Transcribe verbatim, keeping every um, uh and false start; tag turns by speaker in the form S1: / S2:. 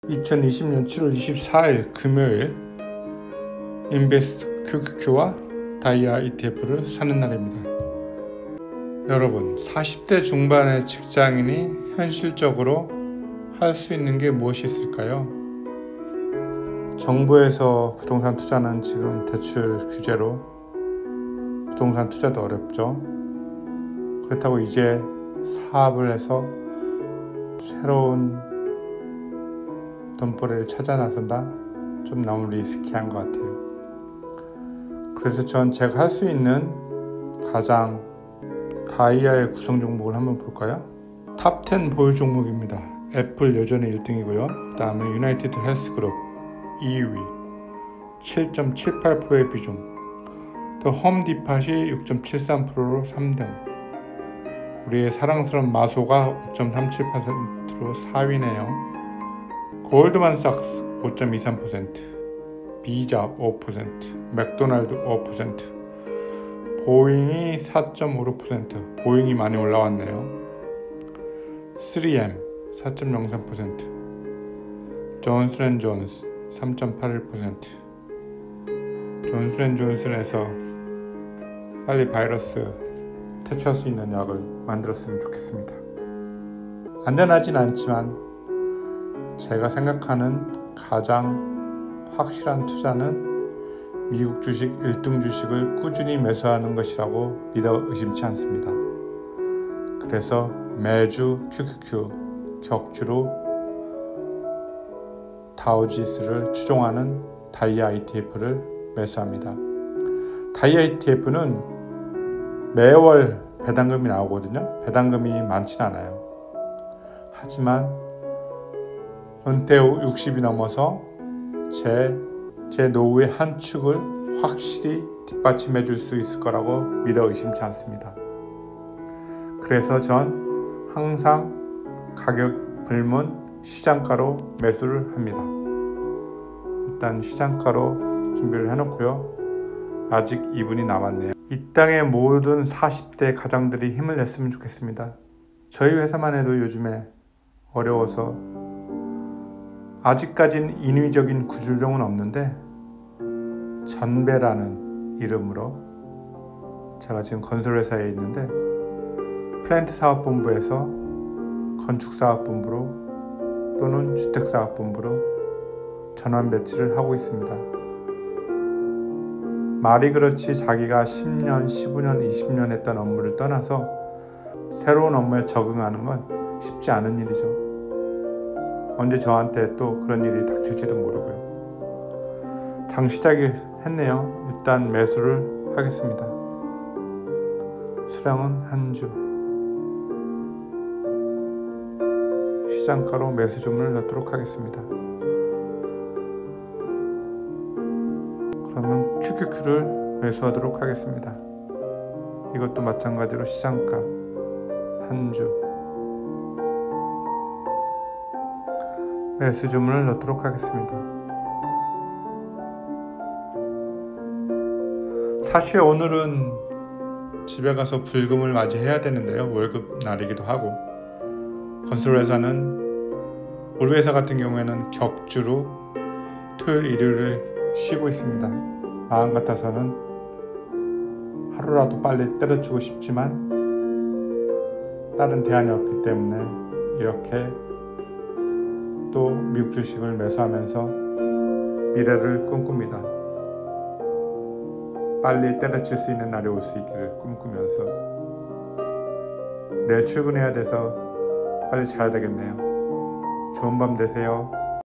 S1: 이천이십년 칠월 이십사일 금요일 인베스트 큐큐큐와 다이아 이티에프를 사는 날입니다. 여러분, 사십대 중반의 직장인이 현실적으로 할 수 있는 게 무엇이 있을까요? 정부에서 부동산 투자는 지금 대출 규제로 부동산 투자도 어렵죠. 그렇다고 이제 사업을 해서 새로운 돈벌이를 찾아 나선다? 좀 너무 리스키한 것 같아요. 그래서 전 제가 할 수 있는 가장 다이아의 구성 종목을 한번 볼까요? 탑 텐 보유 종목입니다. 애플 여전히 일 등이고요. 그 다음에 유나이티드 헬스그룹 이 위 칠 점 칠팔 퍼센트의 비중, 또 홈디팟이 육 점 칠삼 퍼센트로 삼 등, 우리의 사랑스러운 마소가 오 점 삼칠 퍼센트로 사 위네요. 골드만삭스 오 점 이삼 퍼센트, 비자 오 퍼센트, 맥도날드 오 퍼센트, 보잉이 사 점 오육 퍼센트, 보잉이 많이 올라왔네요. 쓰리엠 사 점 영삼 퍼센트, 존슨앤존스 삼 점 팔일 퍼센트. 존슨앤존슨에서 빨리 바이러스 퇴치할 수 있는 약을 만들었으면 좋겠습니다. 안전하진 않지만 제가 생각하는 가장 확실한 투자는 미국 주식 일 등 주식을 꾸준히 매수하는 것이라고 믿어 의심치 않습니다. 그래서 매주 큐큐큐 격주로 다우지수를 추종하는 다이아 이티에프를 매수합니다. 다이아 이티에프는 매월 배당금이 나오거든요. 배당금이 많진 않아요. 하지만 은퇴 후 육십이 넘어서 제, 제 노후의 한 축을 확실히 뒷받침해 줄 수 있을 거라고 믿어 의심치 않습니다. 그래서 전 항상 가격 불문 시장가로 매수를 합니다. 일단 시장가로 준비를 해놓고요. 아직 이 분이 남았네요. 이 땅의 모든 사십대 가장들이 힘을 냈으면 좋겠습니다. 저희 회사만 해도 요즘에 어려워서 아직까진 인위적인 구조조정은 없는데 전배라는 이름으로 제가 지금 건설회사에 있는데 플랜트 사업본부에서 건축사업본부로 또는 주택사업본부로 전환 배치를 하고 있습니다. 말이 그렇지 자기가 십 년, 십오 년, 이십 년 했던 업무를 떠나서 새로운 업무에 적응하는 건 쉽지 않은 일이죠. 언제 저한테 또 그런 일이 닥칠지도 모르고요. 장 시작을 했네요. 일단 매수를 하겠습니다. 수량은 한 주. 시장가로 매수 주문을 넣도록 하겠습니다. 그러면 큐큐큐를 매수하도록 하겠습니다. 이것도 마찬가지로 시장가 한 주. 매수 주문을 넣도록 하겠습니다. 사실 오늘은 집에 가서 불금을 맞이해야 되는데요. 월급 날이기도 하고, 건설회사는 우리 회사 같은 경우에는 격주로 토요일 일요일을 쉬고 있습니다. 마음 같아서는 하루라도 빨리 때려치고 싶지만 다른 대안이 없기 때문에 이렇게 또 미국 주식을 매수하면서 미래를 꿈꿉니다. 빨리 때려칠 수 있는 날이 올 수 있기를 꿈꾸면서 내일 출근해야 돼서 빨리 자야 되겠네요. 좋은 밤 되세요.